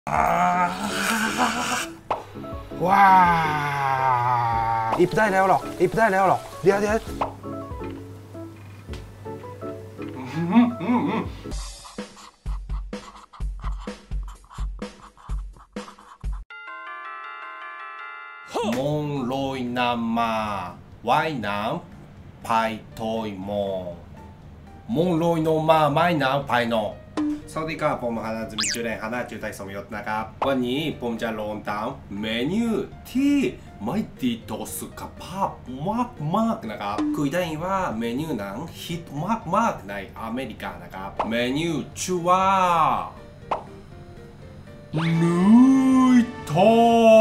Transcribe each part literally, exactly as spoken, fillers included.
ว้าอิบได้แล้วหรออิบได้แล้วหรอเดี๋ยวเดี๋ยวมงลอยน้ำมาว่ายน้ำพายทอยมองมงลอยน้ำมาว่ายน้ำพายนอกสวัสดีครับผมฮานาズミจุเรนฮานาจุไทสมยศนะครับวันนี้ผมจะลองทำเมนูที่ไม่ดีต่อสุขภาพมากๆนะครับคุยได้ว่าเมนูนั้นฮิตมากๆในอเมริกานะครับเมนูชื่อว่าเนื้อทอ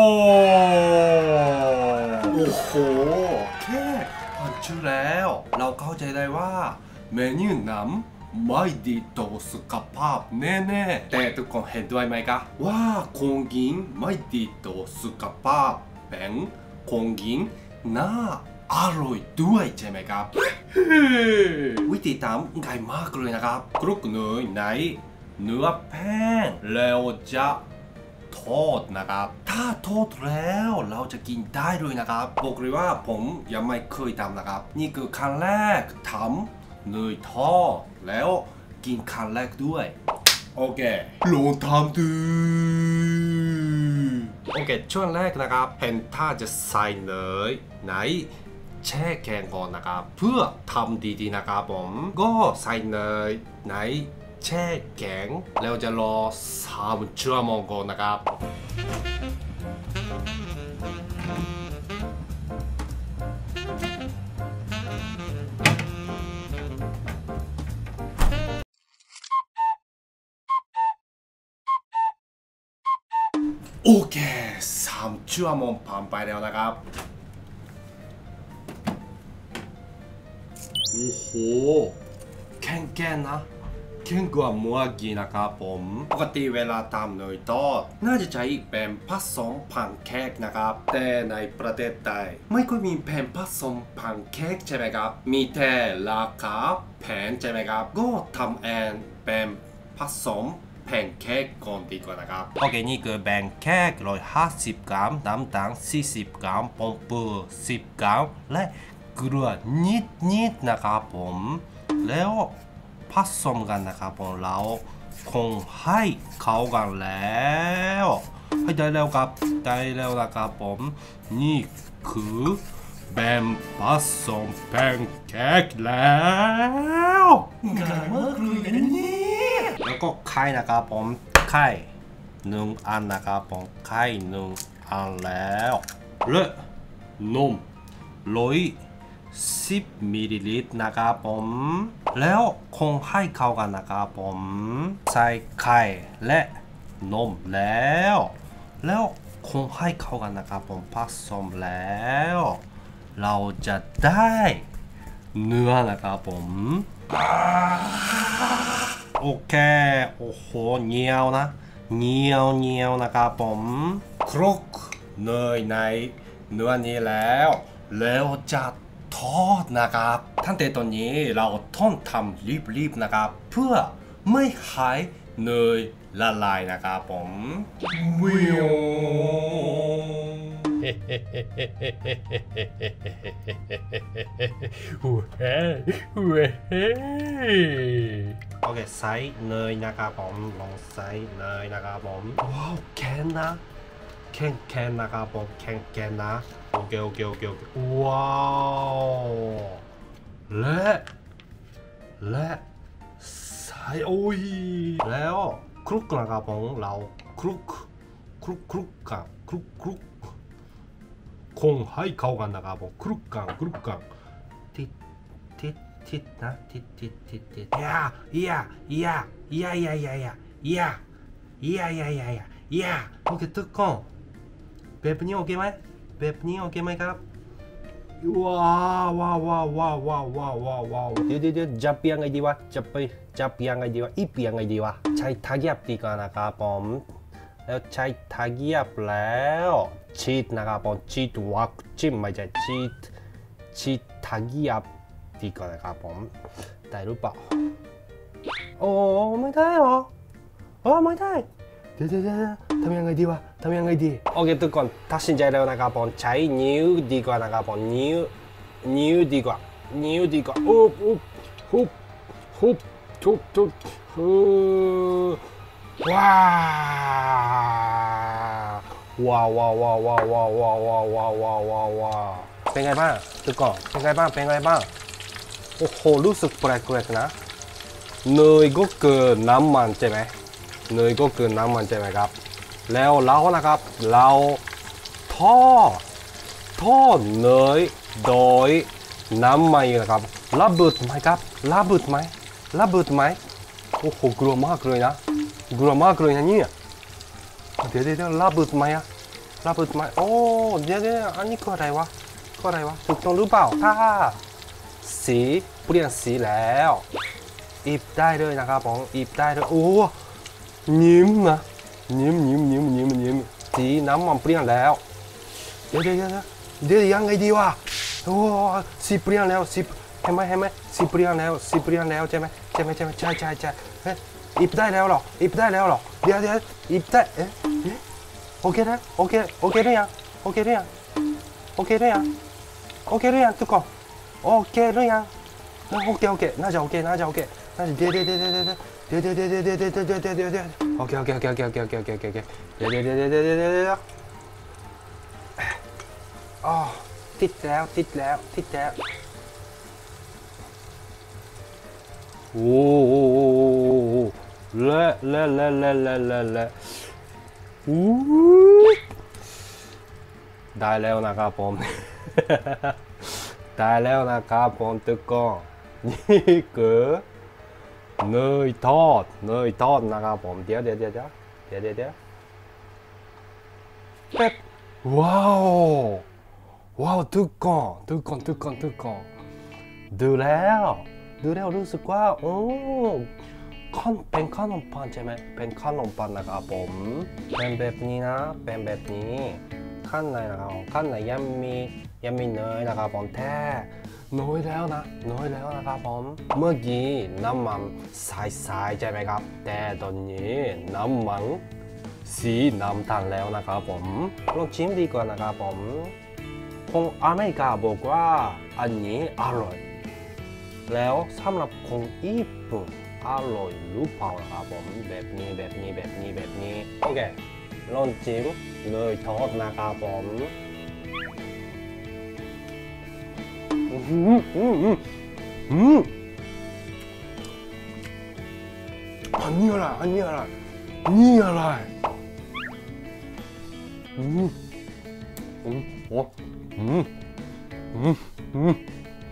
ดโอ้โหแค่อ่านชื่อแล้วเราเข้าใจได้ว่าเมนูนั้นไม่ดีต่อสุขภาพแน่ๆแต่ทุกคนเห็นด้วยไหมครับว่าของกินไม่ดีต่อสุขภาพเป็นของกินน่าอร่อยด้วยใช่ไหมครับ วิธีทำง่ายมากเลยนะครับคลุกเนยในเนื้อแป้งแล้วจะทอดนะครับถ้าทอดแล้วเราจะกินได้เลยนะครับบอกเลยว่าผมยังไม่เคยทำนะครับนี่คือครั้งแรกทำเนยทอดแล้วกินครั้งแรกด้วยโอเคลองทำดูโอเคช่วงแรกนะครับเห็นถ้าจะใส่เนยในแช่แข็งก่อนนะครับเพื่อทำดีๆนะครับผมก็ใส่เนยในแช่แข็งแล้วจะรอสามชั่วโมงก่อนนะครับโอเคสามชั่วโมงผ่านไปแล้วนะครับโอ้โหแข็งแกร่งนะแข็งกว่าหมูกีนะครับผมปกติเวลาทำเนยทอดน่าจะใช้เป็นผสมพันเค้กนะครับแต่ในประเทศไทยไม่ค่อยมีเป็นผสมพันเค้กใช่ไหมครับมีแต่ราคาแพงใช่ไหมครับก็ทำเองเป็นผสมแพนเค้กก่อนดีกว่านะครับโอเคนี่คือแบ่งเค้กหนึ่งร้อยห้าสิบกรัมน้ำตาลสี่สิบกรัมผงฟูสิบกรัมและเกลือนิดๆนะครับผมแล้วผสมกันนะครับผมเราคงให้เข้ากันแล้วให้ได้แล้วครับได้แล้วนะครับผมนี่คือแบ่งผสมแพนเค้กแล้วง่ายมากเลยนะเนี่ยแล้วก็ไข่นะครับผมไข่หนึ่งอันนะครับผมไข่หนึ่งอันแล้วและนมร้อยสิบมิลลิลิตรนะครับผมแล้วคงให้เข้ากันนะครับผมใส่ไข่และนมแล้วแล้วคงให้เข้ากันนะครับผมผสมแล้วเราจะได้เนื้อนะครับผมโอเคโอ้โหเหนียวนะเหนียวเหนียวนะครับผมคลุกเนยในเนื้อนี้แล้วแล้วจะทอดนะครับทั้งแต่ตอนนี้เราต้องทำรีบๆนะครับเพื่อไม่ให้เนยละลายนะครับผมวิวโอเคใส่เนยนะครับผมลองใส่เนยนะครับผมว้าวแข็งนะแข็งแข็งนะครับผมแข็งแข็งนะโอเคโอเคโอเคโอเคว้าวและและใส่โอ้ยแล้วคลุกนะครับผมเราคลุกคลุกคลุกกันคลุกคลุกคงให้เข้ากันนะครับผมคลุกกันคลุกกันทิดทิดทิดนะทิดทิดทิดทิดยายายายายายายายายายายายายาโอเคทุกคนแบบนี้โอเคไหมแบบนี้โอเคไหมครับว้าวว้าวว้าวว้าวว้าวว้าวว้าวว้าวเดี๋ยวเดี๋ยวจับยังไงดีวะจับไปจับยังไงดีวะอีบยังไงดีวะใช้ตะเกียบดีกว่านะครับผมแล้วใช้ตะเกียบแล้วชีสนะครับผมชีสวักจิ้มไม่ใช่ชีสชีสตะเกียบดีกว่านะครับผมได้หรือเปล่าโอ้ไม่ได้หรอโอ้ไม่ได้เดี๋ยวเดี๋ยวทำยังไงดีวะทำยังไงดีโอเคทุกคนตัดสินใจแล้วนะครับผมใช้นิ้วดีกว่านะครับผมนิ้วนิ้วดีกว่านิ้วดีกว่าอุ๊บอุ๊บฮุบฮุบทุบทุบฮูว้าวว้าวว้าวว้าวว้าวว้าวว้าวว้าวว้าวว้าวว้าวว้าวเป็นไงบ้างทุกคนเป็นไงบ้างเป็นไงบ้างโอ้โหรู้สึกแปลกๆนะเนยก็เกินน้ำมันใช่ไหมเนยก็เกินน้ำมันใช่ไหมครับแล้วเรานะครับเราทอดทอดเนยโดยน้ำมันนะครับระเบิดไหมครับระเบิดไหมระเบิดไหมโอ้โหกลัวมากเลยนะกลัวมากเลยนะเนี่ยเดี๋ยวเดี๋ยวระเบิดไหมอะระเบิดไหมโอ้เดี๋ยวเดี๋ยวอันนี้ก็อะไรวะก็อะไรวะถูกต้องหรือเปล่าถ้าสีเปลี่ยนสีแล้วอีบได้เลยนะครับผมอีบได้เลยโอ้นิ่มนะนิ่มนิ่มนิ่มนิ่มนิ่มสีน้ำมันเปลี่ยนแล้วเดี๋ยวเดี๋ยวเดี๋ยวเดี๋ยวยังไงดีวะโอ้สีเปลี่ยนแล้วสีเห็นไหมเห็นไหมสีเปลี่ยนแล้วสีเปลี่ยนแล้วใช่ไหมใช่ไหมใช่ไหมใช่ใช่ใช่เฮ้ยอีบได้แล้วหรออีบได้แล้วหรอเดี๋ยวเดี๋ยวอีบได้เอ๊ะโอเคนะโอเคโอเคหรือยังโอเคหรือยังโอเคหรือยังโอเคหรือยังทุกคนโอเคหรือยังโอเคโอเคน่าจะโอเคน่าจะโอเคน่าจะเดี๋ยวเดี๋ยวเดี๋ยวเดี๋ยวเดี๋ยวเดี๋ยวเดี๋ยวเดี๋ยวเดี๋ยวเดี๋ยวเดี๋ยวเดี๋ยวเดี๋ยวโอเคโอเคโอเคโอเคโอเคโอเคโอเคโอเคเดี๋ยวเดี๋ยวเดี๋ยวเดี๋ยวเดี๋ยวเดี๋ยวเดี๋ยวอ๋อติดแล้วติดแล้วติดแล้วโอ้โหเละเละเละเละเละเละเละอู้ได้แล้วนะครับผมได้แล้วนะครับผมทุกคนนี่คือเนยทอดเนยทอดนะครับผมเดี๋ยวเดี๋ยวเดี๋ยวเดี๋ยวเดี๋ยวเดี๋ยวเดี๋ยวเป๊บว้าวว้าวทุกคนทุกคนทุกคนทุกคนดูแล้วดูแล้วรู้สึกว่าโอ้ขนเป็นขนมปังใช่ไหมเป็นขนมปังนะครับผมเป็นแบบนี้นะเป็นแบบนี้ข้างในนะครับข้างในยังมียังมีเนยนะครับผมแท้น้อยแล้วนะน้อยแล้วนะครับผมเมื่อกี้น้ำมันใสๆใช่ไหมครับแต่ตอนนี้น้ำมันสีน้ำตาลแล้วนะครับผมลองชิมดีกว่านะครับผมคนอเมริกาบอกว่าอันนี้อร่อยแล้วสำหรับคนญี่ปุ่นอร่อยหรือเปล่านะครับผมแบบนี้แบบนี้แบบนี้แบบนี้โอเคลองชิมเนยทอดนะครับผมอืมอืมอืมอืมอันนี้อะไรอันนี้อะไรนี่อะไรอืมอืมโอ้อืมอืมอืม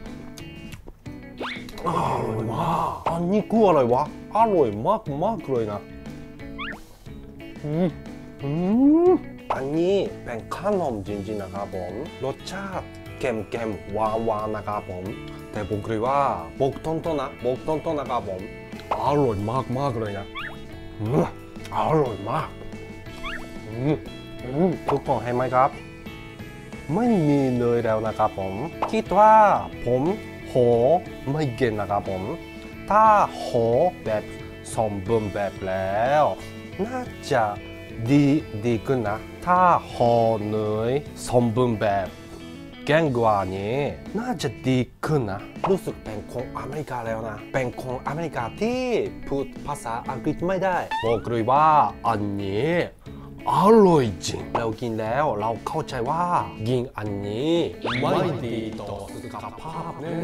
อร่อยมากอันนี้คืออะไรวะอร่อยมากมากเลยนะอืมอืมอันนี้เป็นขนมจริงๆนะครับผมรสชาติเค็มๆหวานๆนะครับผมแต่ผมคิดว่าบอกตรงๆนะบอกตรงๆนะครับผมอร่อยมากมากเลยนะอืมอร่อยมากอืมอืมทุกคนเห็นไหมครับไม่มีเนยแล้วนะครับผมคิดว่าผมโหไม่เก่งนะครับผมถ้าโหแบบสมบูรณ์แบบแล้วน่าจะดีดีขึ้นนะถ้าโหเนยสมบูรณ์แบบเก่งกว่านี้น่าจะดีขึ้นนะรู้สึกเป็นคนอเมริกาแล้วนะเป็นคนอเมริกาที่พูดภาษาอังกฤษไม่ได้บอกเลยว่าอันนี้อร่อยจริงเรากินแล้วเราเข้าใจว่ากินอันนี้ไม่ดีต่อสุขภาพแน่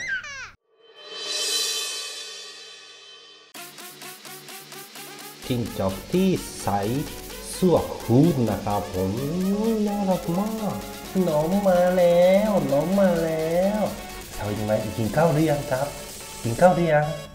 ๆจิ้งจอกที่ใส่เสื้อฮู้ดนะครับผมน่ารักมากน้องมาแล้วน้องมาแล้วเช้ายังไงกินข้าวหรือยังครับกินข้าวหรือยัง